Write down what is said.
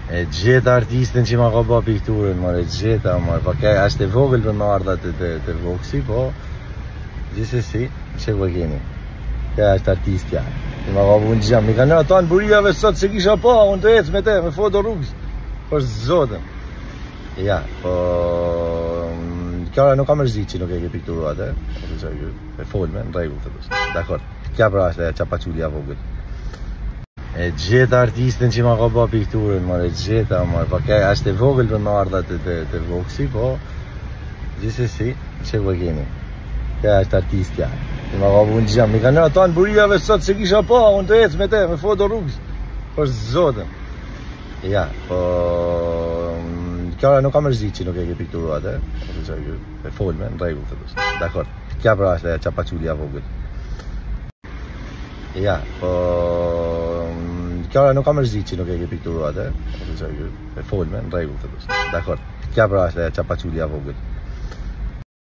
E gjeta artistin që ma ka ba pikturën, more, gjeta, more, pa ke, ashtë e vogël për në ardha të voksi, po, gjithsesi, që ku e keni, ke ashtë artistja, që ma ka bu në gjam, mi ka në ato në burijave sot se kisha pa, unë të ecë me te, me foto rrugës, për zotën, ja, po, kjara nuk ka mërzit që nuk e ke pikturu atë, e folme, në regull të dus, dakor, kja pra ashtë e qapaqullia vogël. E gjeta artistin që ma ka ba pikturën, more, gjeta, more, pa ke, ashtë e vogël për në ardha të voksi, po, gjithsesi, që ku e keni, ke ashtë artistja, që ma ka bu në gjam, mi ka në ato në burijave sot se kisha pa, unë të ecë me te, me foto rrugës, për zotën, ja, po, kjara nuk ka mërzit që nuk e ke pikturu atë, e folme, në regull të dus, dakor, kja pra ashtë e qapaqullia vogël. Ja, po, kjara nuk ka mërzit që nuk e ke pikturu atë, e folme, në regull të dus, dakor, kja pra ashtë e qapaqullia vogël.